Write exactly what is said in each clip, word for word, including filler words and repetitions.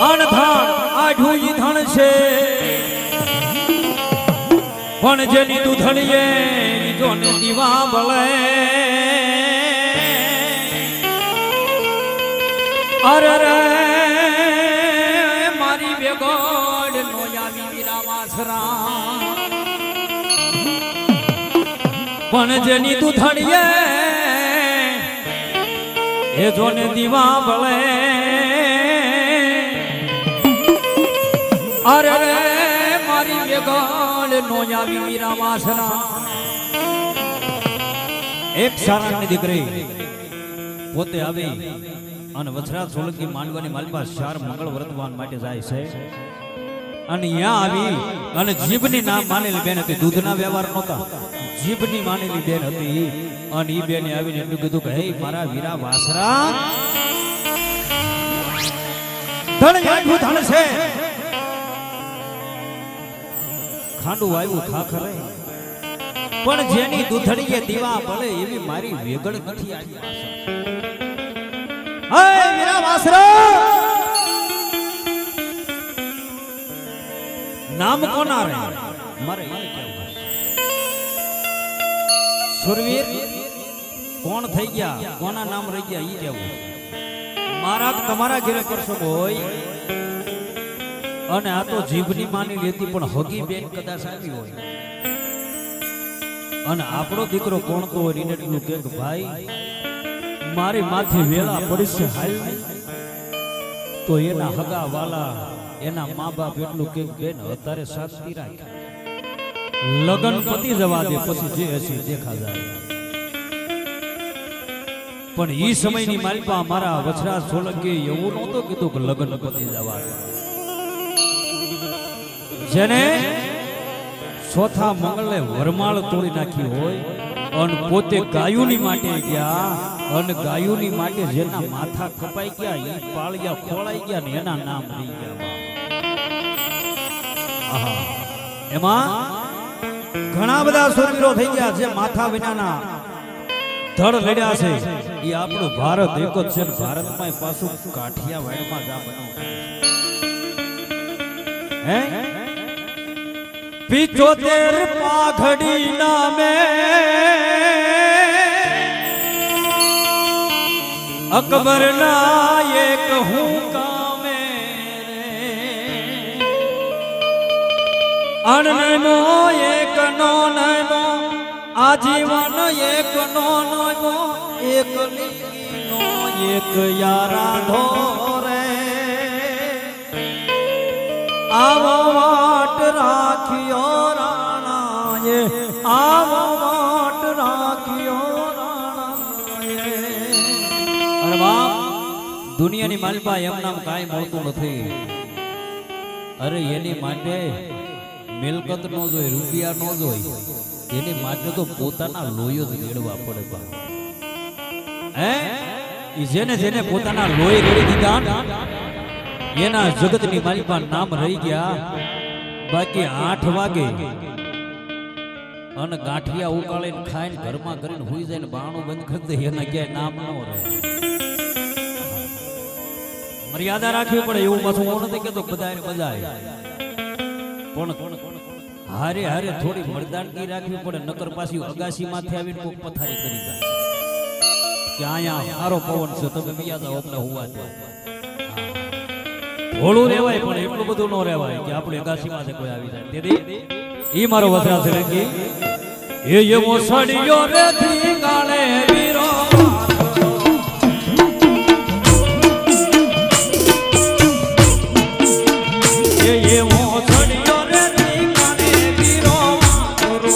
અણધાણ આઢું ઈ ધણ છે પણ જેની દૂધણીએ જોને દીવા બળે અરે રે મારી બેગોડ નો આવી વીરા વાસરા પણ જેની દૂધણીએ એ જોને દીવા બળે અરે રે મારી બેગોડ નો આવી વીરા વાસરા એક સારાની દીકરી પોતે આવી અને વછરા સોલંકી માંડવાની માલપા ચાર મંગળ વ્રતવાન માટે જાય છે અને અહીંયા આવી અને જીભની નામ માનેલી બેન હતી દૂધના વ્યવહાર નહોતા જીભની માનેલી બેન હતી અને ઈ બેને આવીને એટલું કીધું કે હે મારા વીરા વાસરા ધણ આઠું ધણ છે ખાંડું આવ્યું ખાખરે પણ જેની દૂધણીએ દીવા ભલે એવી મારી વેગળ નથી આવી હે વીરા વાસરા નામ કોના રે મારે ઈ કેવું સુરવીર કોણ થઈ ગયા કોના નામ રહી ગયા ઈ કેવું મારા તમારા ઘરે કરશો હોય અને આ તો જીભની માની લેતી પણ હગી બેન કદાચ આવી હોય અને આપણો દીકરો કોણ તો હોય એને એટલું કે ભાઈ મારી માથે વેળા પડશે હાલ તો એના હગા વાલા એના મા બાપ એટલું કે બેન અત્યારે શાંતિ રાખ લગન પતી જવા દે પછી જે હશે દેખા જાય પણ ઈ સમયની માલપા મારા વછરા સોલંકી એવું નહોતો કીધું કે લગન પતી જવા દે જેને ચોથા મંગલે વરમાળ તોડી નાખી હોય અને પોતે ગાયુની માટે ગયા અને ગાયુની માટે જેના માથા કપાઈ ગયા ઈ પાળિયા ખોળાઈ ગયા ને એના નામ રહી ગયા આહા એમાં ઘણા બધા સુરવીરો થઈ ગયા જે માથા વિનાના ધડ લડ્યા છે એ આપણું ભારત એક જ છે ભારતમાં પાછું કાઠિયાવાડમાં જા બન્યું હે પિચોતેર પાઘડી નામે અકબર ના એક હું કામે અનનો એક નો નમો આજીવન એક નો નમો એક નો એક યારા ધોરે આવો વાટ રાખ્યો રાણાએ આવો વાટ રાખ્યો રાણાએ અરે બાપ દુનિયાની માલપા એમ નામ કાંઈ મળતું નથી અરે એની માટે મિલકત નો જોઈ રૂપિયા નો જોઈ એની માટે તો પોતાના લોહી જ રેડવા પડે બા હે જેને જેને પોતાના લોહી રેડી દીધા એના જગતની માલિકા નામ રહી ગયા બાકી આઠ વાગે અને ગાંઠિયા ઉકાળીને ખાઈને ઘરમાં કરીને હુઈ જાય ને બાણું બંધ કરી દે એના ક્યાંય નામ ન રહે મર્યાદા રાખવી પડે એવું પાછું હું નથી કેતો બધાને બધાય પણ હારે હારે થોડી મરદાનગી રાખવી પડે નકર પાછી અગાસી માથે આવીને કોક પથારી કરી જાય કે અહીંયા સારો પવન છે તમે બીજા જાવ આપણે હોવા દો ભોળું રહેવાય પણ એટલું બધું ન રહેવાય કે આપણે અગાસી માથે કોઈ આવી જાય તેથી ઈ મારો વસરા સોલંકી એ એવો સડિયો રેથી ગાળે વીરો એ એવો સડિયો રેથી ગાળે વીરો મારો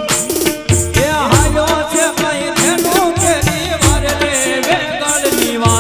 Viva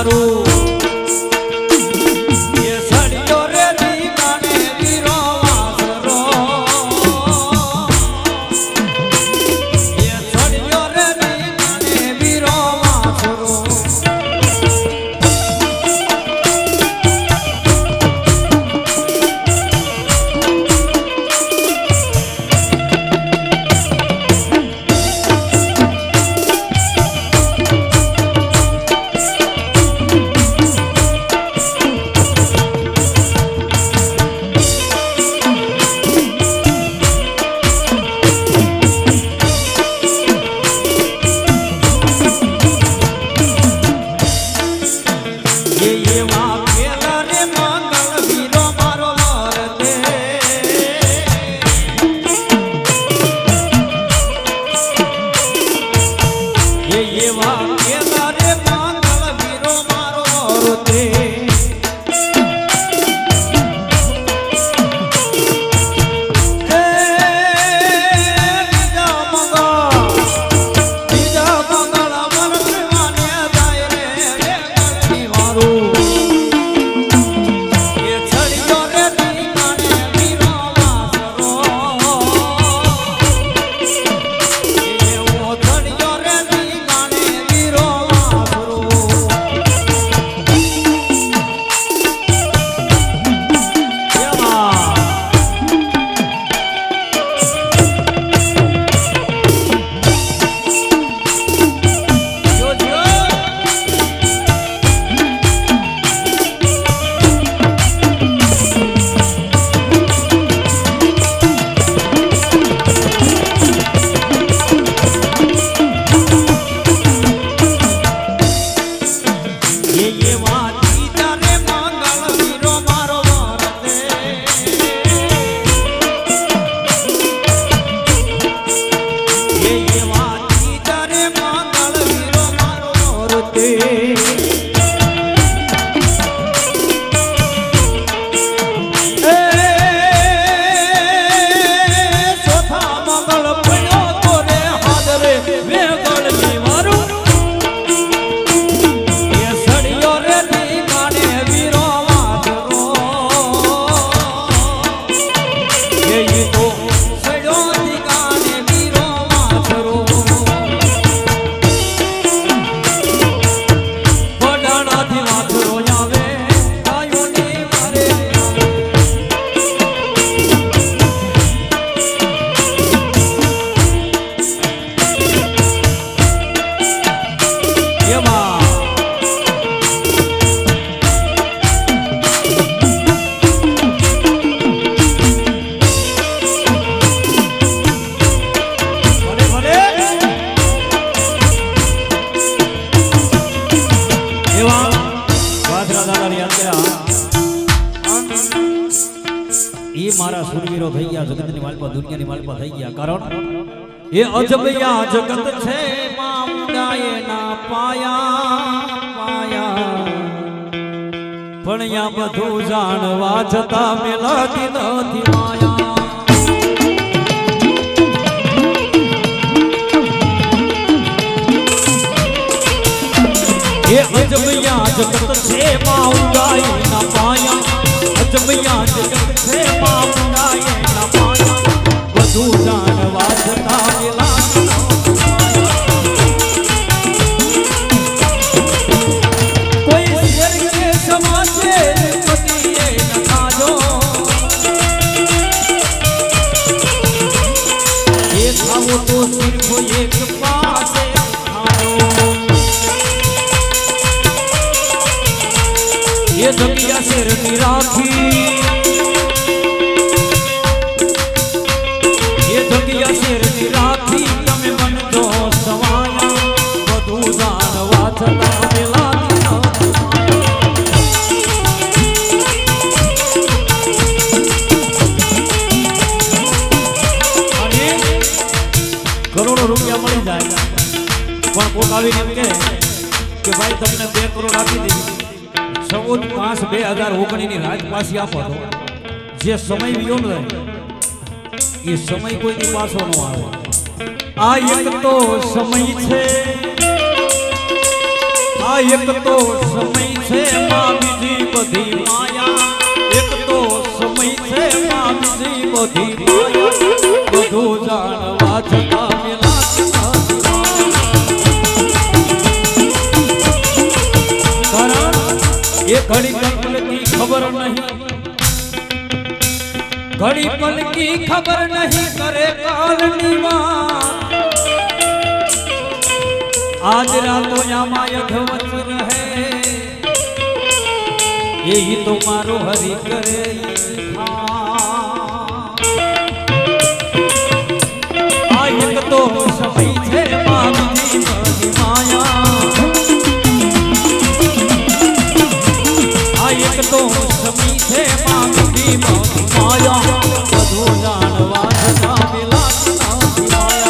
ये मारा सुरवीरो થઈ ગયા જગતની માલપા દુનિયાની માલપા થઈ ગયા કારણ એ અજબયા જગત છે મામડાએ ના પાયા પાયા પણ યા બધું જાણવા છતાં મેલાતી નથી માયા એ અજબયા જગત છે મામડાએ ના પાયા અજબયા જગત છે મામડાએ ના પાયા બધું જાણવા છતાં મેલાતી तो सिर्फ एक पास ये दुनिया सिर की राखी ये दुनिया सिर की राखी तमे मन जो सवाया बधु जानवा छता मिलाती करोड़ों रुपया मिल जाए पण कोक आवीने एम कहे कि भाई तमने बे करोड़ आपी दे चौद पांच बे हजार ओगणी नी रात पासी आपो तो जे समय वियो न ये समय कोई नी पाछो न आवे आ एक तो समय छे आ एक तो समय छे मां बीजी बधी माया एक तो समय छे मां बीजी बधी माया બધું જાણવા છતાં મેલાતી કારણ એ ઘડી પલ की खबर नहीं घड़ी पल की खबर नहीं करे कालनी बात आज रातो यामा यघवत रहे यही तो मारो हरि करे एक तो समय छे मामी माया आ एक तो समय छे मामी माया बधु जानवा छता मिलाती माया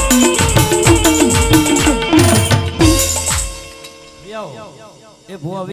એ ભુવા